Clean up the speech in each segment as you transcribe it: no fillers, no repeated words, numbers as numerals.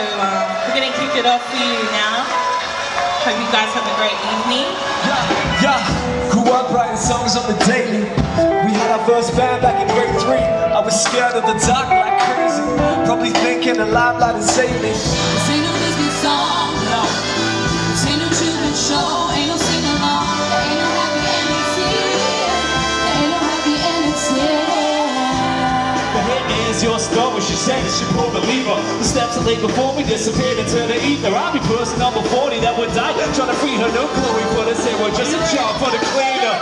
we're gonna kick it off for you now. Hope you guys have a great evening. Yeah, grew up writing songs on the daily. We had our first band back in grade 3. I was scared of the dark like crazy, probably thinking the limelight is saving. This ain't no business song, no. This ain't no children's show, ain't no sing-along. There ain't no happy endings here. There ain't no happy endings here. The hit is your story, she said that she poor believer. The steps that lay before me disappeared into the ether. I'll be person number 40 that would die, trying to free her, no clue. We put us here, we're just a job for the cleaner.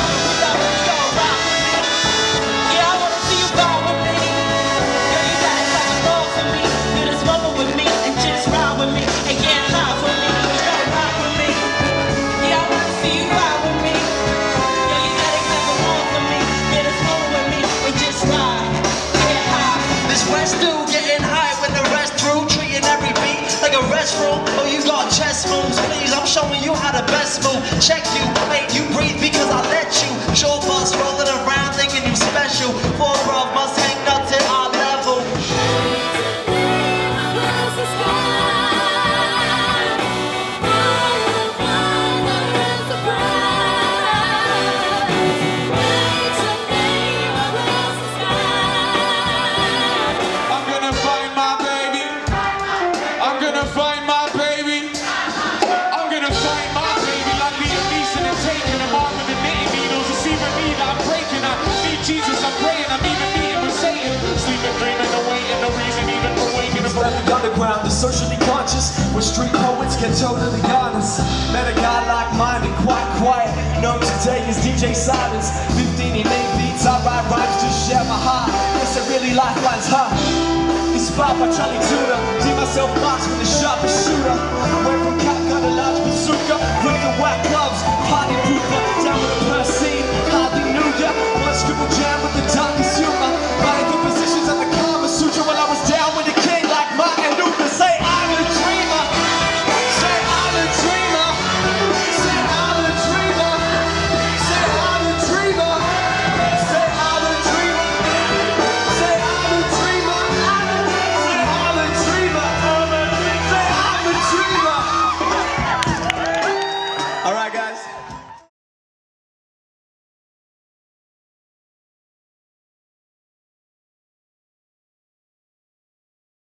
Oh, you got chest moves, please, I'm showing you how to best move. Check you, wait, you breathe because I let you. Short bus rolling around thinking you special. 4 of must hang up to our level. I'm gonna find my baby. I'm gonna find my baby. I'm gonna find my baby like Liam Neeson and taking them off with the knitting needles. Deceiving me that I'm breaking. I need Jesus, I'm praying. I'm even meeting with Satan. Sleeping, dreaming, awaiting, no reason even for waking up. From the underground, the socially conscious, where street poets get totally honest. Met a guy like mine and quite quiet. Known today as DJ Silence. 15 he made beats, I write rhymes to share my heart. Yes, I really lifelines high. Inspired by Charlie Tuna, see myself Marksman, the sharpest shooter. Went from Cap, got a large bazooka, with the white gloves, party